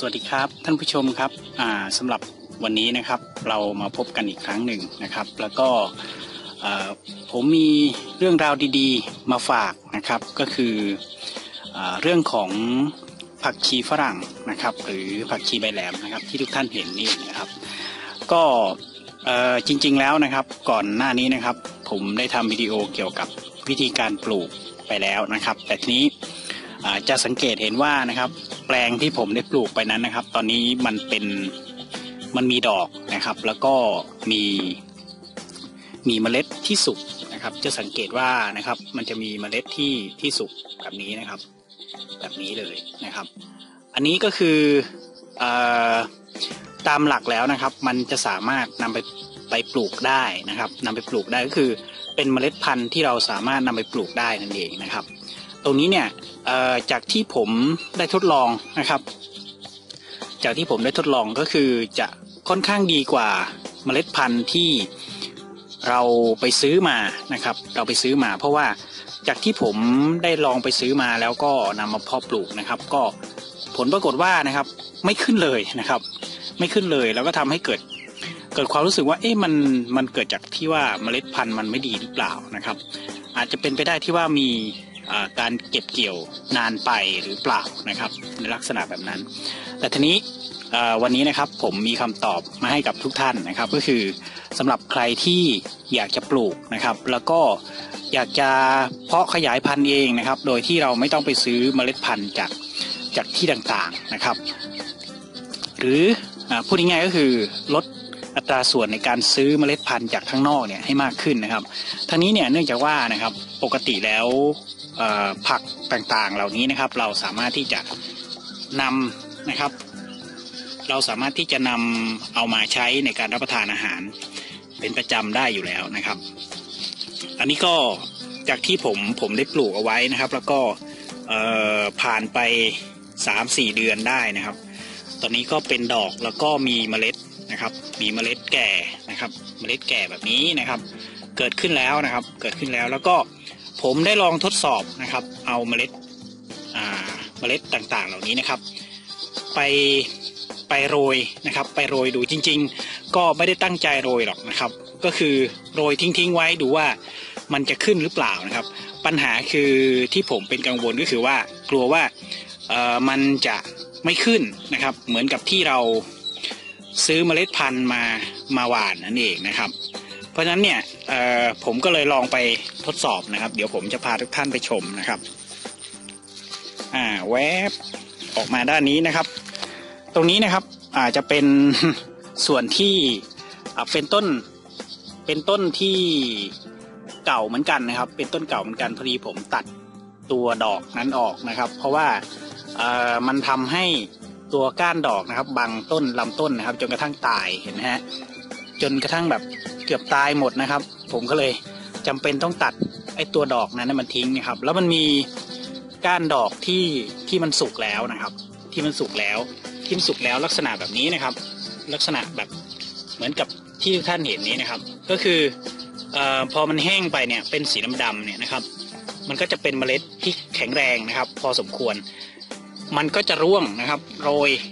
วัสดีครับท่านผู้ชมครับสำหรับวันนี้นะครับเรามาพบกันอีกครั้งหนึ่งนะครับแล้วก็ผมมีเรื่องราวดีๆมาฝากนะครับก็คือเรื่องของผักชีฝรั่งนะครับหรือผักชีใบแหลมนะครับที่ทุกท่านเห็นนี่นะครับก็จริงๆแล้วนะครับก่อนหน้านี้นะครับผมได้ทำวิดีโอเกี่ยวกับวิธีการปลูกไปแล้วนะครับแต่ทีนี้จะสังเกตเห็นว่านะครับแปลงที่ผมได้ปลูกไปนั้นนะครับตอนนี้มันมีดอกนะครับแล้วก็มีเมล็ดที่สุกนะครับจะสังเกตว่านะครับมันจะมีเมล็ดที่สุกแบบนี้นะครับแบบนี้เลยนะครับอันนี้ก็คือตามหลักแล้วนะครับมันจะสามารถนำไปปลูกได้นะครับนำไปปลูกได้ก็คือเป็นเมล็ดพันธุ์ที่เราสามารถนำไปปลูกได้นั่นเองนะครับตรงนี้เนี่ยจากที่ผมได้ทดลองนะครับจากที่ผมได้ทดลองก็คือจะค่อนข้างดีกว่าเมล็ดพันธุ์ที่เราไปซื้อมานะครับเราไปซื้อมาเพราะว่าจากที่ผมได้ลองไปซื้อมาแล้วก็นำมาเพาะปลูกนะครับก็ผลปรากฏว่านะครับไม่ขึ้นเลยนะครับไม่ขึ้นเลยแล้วก็ทำให้เกิดความรู้สึกว่ามันเกิดจากที่ว่าเมล็ดพันธุ์มันไม่ดีหรือเปล่านะครับอาจจะเป็นไปได้ที่ว่ามีการเก็บเกี่ยวนานไปหรือเปล่านะครับในลักษณะแบบนั้นแต่ทีนี้วันนี้นะครับผมมีคำตอบมาให้กับทุกท่านนะครับก็คือสำหรับใครที่อยากจะปลูกนะครับแล้วก็อยากจะเพาะขยายพันธุ์เองนะครับโดยที่เราไม่ต้องไปซื้อเมล็ดพันธุ์จากที่ต่างๆนะครับหรือพูดง่ายๆก็คือลดอัตราส่วนในการซื้อเมล็ดพันธุ์จากข้างนอกเนี่ยให้มากขึ้นนะครับทั้งนี้เนี่ยเนื่องจากว่านะครับปกติแล้วผักต่างๆเหล่านี้นะครับเราสามารถที่จะนำนะครับเราสามารถที่จะนำเอามาใช้ในการรับประทานอาหารเป็นประจำได้อยู่แล้วนะครับอันนี้ก็จากที่ผมได้ปลูกเอาไว้นะครับแล้วก็ผ่านไป 3-4 เดือนได้นะครับตอนนี้ก็เป็นดอกแล้วก็มีเมล็ดนะครับมีเมล็ดแก่นะครับเมล็ดแก่แบบนี้นะครับเกิดขึ้นแล้วนะครับเกิดขึ้นแล้วแล้วก็ผมได้ลองทดสอบนะครับเอาเมล็ดต่างๆเหล่านี้นะครับไปโรยนะครับไปโรยดูจริงๆก็ไม่ได้ตั้งใจโรยหรอกนะครับก็คือโรยทิ้งไว้ดูว่ามันจะขึ้นหรือเปล่านะครับปัญหาคือที่ผมเป็นกังวลก็คือว่ากลัวว่ามันจะไม่ขึ้นนะครับเหมือนกับที่เราซื้อเมล็ดพันธุ์มาหว่านนั่นเองนะครับเพราะฉะนั้นเนี่ยผมก็เลยลองไปทดสอบนะครับเดี๋ยวผมจะพาทุกท่านไปชมนะครับแวบออกมาด้านนี้นะครับตรงนี้นะครับอาจจะเป็นส่วนที่เป็นต้นที่เก่าเหมือนกันนะครับเป็นต้นเก่าเหมือนกันพอดีผมตัดตัวดอกนั้นออกนะครับเพราะว่ามันทำให้ตัวก้านดอกนะครับบังต้นลำต้นนะครับจนกระทั่งตายเห็นไหมฮะจนกระทั่งแบบเกือบตายหมดนะครับผมก็เลยจำเป็นต้องตัดไอ้ตัวดอกนั้นมันทิ้งนะครับแล้วมันมีก้านดอกที่มันสุกแล้วนะครับที่มันสุกแล้วลักษณะแบบนี้นะครับลักษณะแบบเหมือนกับที่ท่านเห็นนี้นะครับก็คือพอมันแห้งไปเนี่ยเป็นสีดำๆเนี่ยนะครับมันก็จะเป็นเมล็ดที่แข็งแรงนะครับพอสมควรมันก็จะร่วงนะครับโร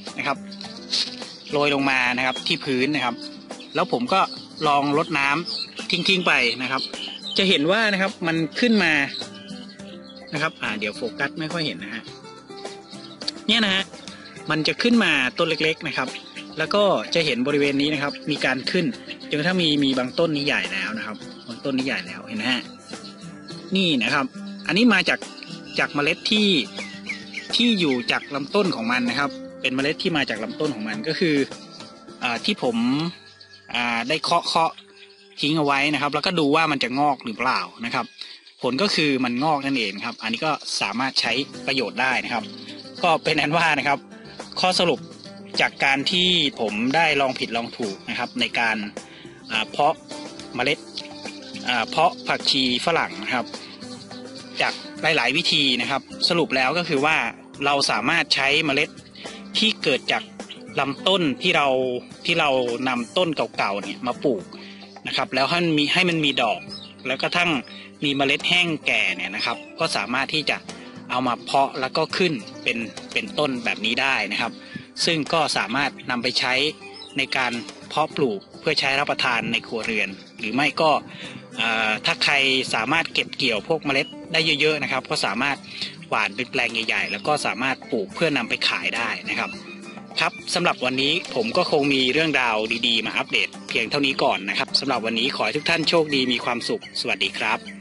ยลงมานะครับที่พื้นนะครับแล้วผมก็ลองรดน้ำทิ้งไปนะครับจะเห็นว่านะครับมันขึ้นมานะครับเดี๋ยวโฟกัสไม่ค่อยเห็นนะฮะเนี่ยนะฮะมันจะขึ้นมาต้นเล็กๆนะครับแล้วก็จะเห็นบริเวณนี้นะครับมีการขึ้นจนกระทั่งมีบางต้นนี้ใหญ่แล้วนะครับบางต้นนี้ใหญ่แล้วเห็นไหมฮะนี่นะครับอันนี้มาจากเมล็ดที่อยู่จากลำต้นของมันนะครับเป็นเมล็ดที่มาจากลำต้นของมันก็คือที่ผมได้เคาะทิ้งเอาไว้นะครับแล้วก็ดูว่ามันจะงอกหรือเปล่านะครับผลก็คือมันงอกนั่นเองครับอันนี้ก็สามารถใช้ประโยชน์ได้นะครับก็เป็นนั้นว่านะครับข้อสรุปจากการที่ผมได้ลองผิดลองถูกนะครับในการเพาะเมล็ดเพาะผักชีฝรั่งนะครับจากหลายๆวิธีนะครับสรุปแล้วก็คือว่าเราสามารถใช้เมล็ดที่เกิดจากลำต้นที่เรานำต้นเก่าๆเนี่ยมาปลูกนะครับแล้วให้มันมีดอกแล้วก็ทั้งมีเมล็ดแห้งแก่เนี่ยนะครับก็สามารถที่จะเอามาเพาะแล้วก็ขึ้นเป็นต้นแบบนี้ได้นะครับซึ่งก็สามารถนำไปใช้ในการเพาะปลูกเพื่อใช้รับประทานในครัวเรือนหรือไม่ก็ถ้าใครสามารถเก็บเกี่ยวพวกเมล็ดได้เยอะๆนะครับก็สามารถหว่านเป็นแปลงใหญ่ๆแล้วก็สามารถปลูกเพื่อนำไปขายได้นะครับครับสำหรับวันนี้ผมก็คงมีเรื่องราวดีๆมาอัปเดตเพียงเท่านี้ก่อนนะครับสำหรับวันนี้ขอให้ทุกท่านโชคดีมีความสุขสวัสดีครับ